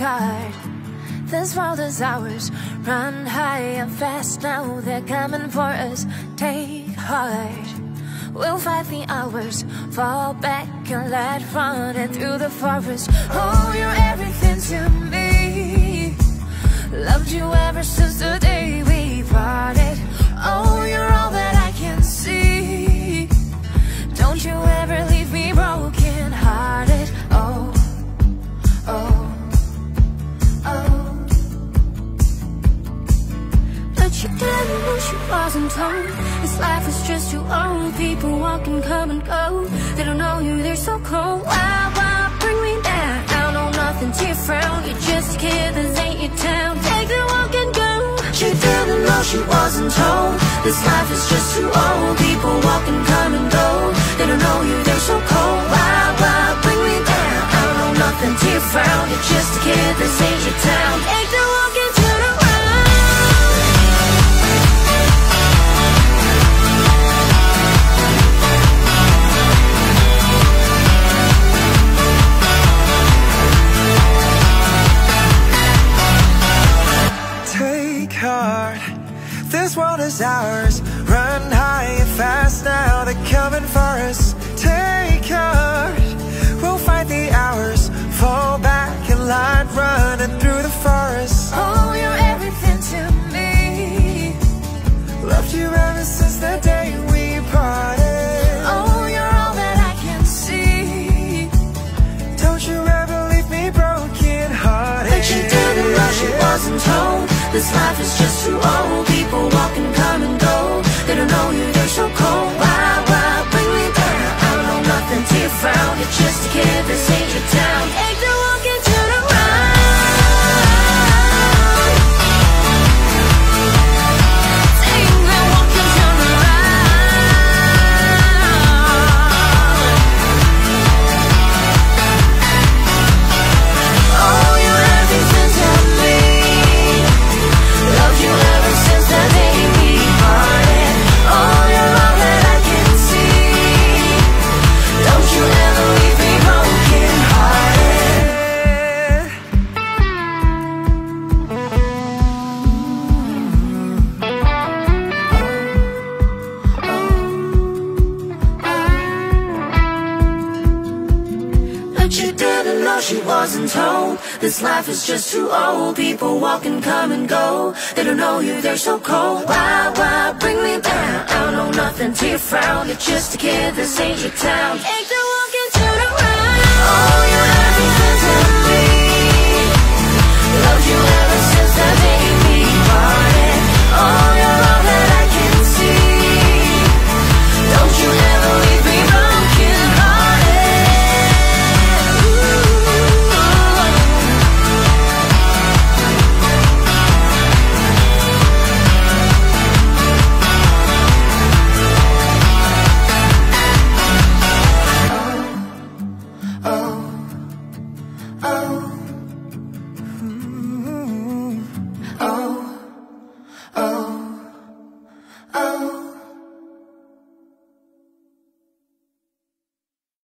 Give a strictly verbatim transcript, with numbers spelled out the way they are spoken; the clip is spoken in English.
heart. This world is ours. Run high and fast, now they're coming for us. Take heart. We'll fight the hours. Fall back and let running through the forest. Oh, you're everything to me. Loved you ever since the day we parted. Oh, you're all that I can see. Don't you ever leave me broken hearted. Oh, oh, oh. But you didn't know she wasn't told. This life is just too old. People walk and come and go. They don't know you, they're so cold. Why, why bring me down? I know nothing to your frown. You're just a kid, this ain't your town. Take a walk and go. She didn't know she wasn't told. This life is just too old. People walk and come and go. They don't know you, they're so cold. Why, why bring me down? I know nothing to your frown. You're just a kid, this ain't your town. Take the walk and turn around. Heart. This world is ours. Run high and fast, now they're coming for us. Take heart. We'll fight the hours. Fall back and light running through the forest. Oh, you're everything to me. Loved you ever since the day we parted. Oh, you're all that I can see. Don't you ever leave me broken hearted. But you didn't know she wasn't told. This life is just too old. People walk and come and go. They don't know you, they're so cold. Why, why bring me down? I don't know nothing to your frown. You're just a kid, this ain't your town. Take the walk and turn around. Take the walk and turn around. Oh, you're everything to me. Loved you ever since the day we parted. Oh, you're all that I can see. Don't you ever leave me broken hearted. But you didn't know she wasn't told. This life is just too old. People walk and come and go. They don't know you, they're so cold. Why, why bring me down? I don't know nothing to your frown. You're just a kid, this ain't your town. Take the walk and turn around. Oh, you're everything to me. Loved you ever since the day we parted. Oh, you're all that I can see. Don't you ever leave me broken hearted. Oh, oh, oh.